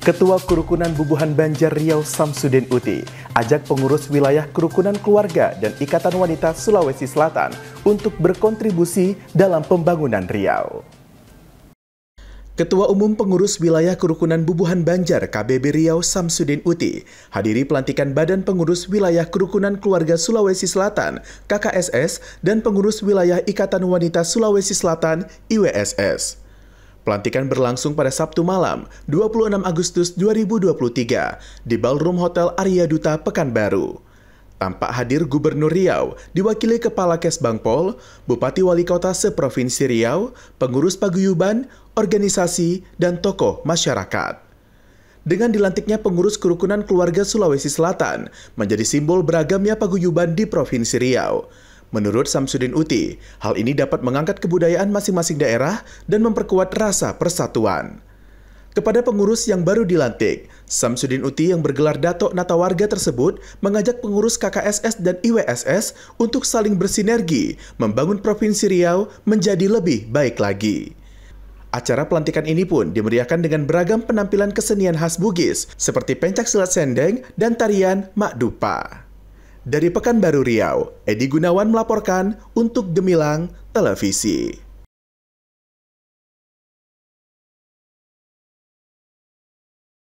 Ketua Kerukunan Bubuhan Banjar Riau Samsudin Uti ajak pengurus wilayah Kerukunan Keluarga dan Ikatan Wanita Sulawesi Selatan untuk berkontribusi dalam pembangunan Riau. Ketua Umum Pengurus Wilayah Kerukunan Bubuhan Banjar KBB Riau Samsudin Uti hadiri pelantikan Badan Pengurus Wilayah Kerukunan Keluarga Sulawesi Selatan KKSS dan Pengurus Wilayah Ikatan Wanita Sulawesi Selatan IWSS. Pelantikan berlangsung pada Sabtu malam, 26 Agustus 2023 di Ballroom Hotel Arya Duta Pekanbaru. Tampak hadir Gubernur Riau, diwakili Kepala Kesbangpol, Bupati Wali Kota seprovinsi Riau, pengurus paguyuban, organisasi, dan tokoh masyarakat. Dengan dilantiknya pengurus Kerukunan Keluarga Sulawesi Selatan menjadi simbol beragamnya paguyuban di Provinsi Riau. Menurut Samsudin Uti, hal ini dapat mengangkat kebudayaan masing-masing daerah dan memperkuat rasa persatuan. Kepada pengurus yang baru dilantik, Samsudin Uti yang bergelar Dato' Nata Warga tersebut mengajak pengurus KKSS dan IWSS untuk saling bersinergi membangun Provinsi Riau menjadi lebih baik lagi. Acara pelantikan ini pun dimeriahkan dengan beragam penampilan kesenian khas Bugis seperti pencak silat sendeng dan tarian Mak Dupa. Dari Pekanbaru Riau, Edi Gunawan melaporkan untuk Gemilang Televisi.